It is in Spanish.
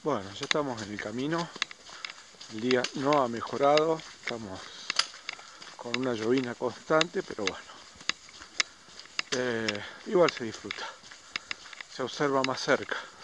Bueno, ya estamos en el camino. El día no ha mejorado. Estamos con una llovizna constante, pero bueno. Igual se disfruta. Se observa más cerca.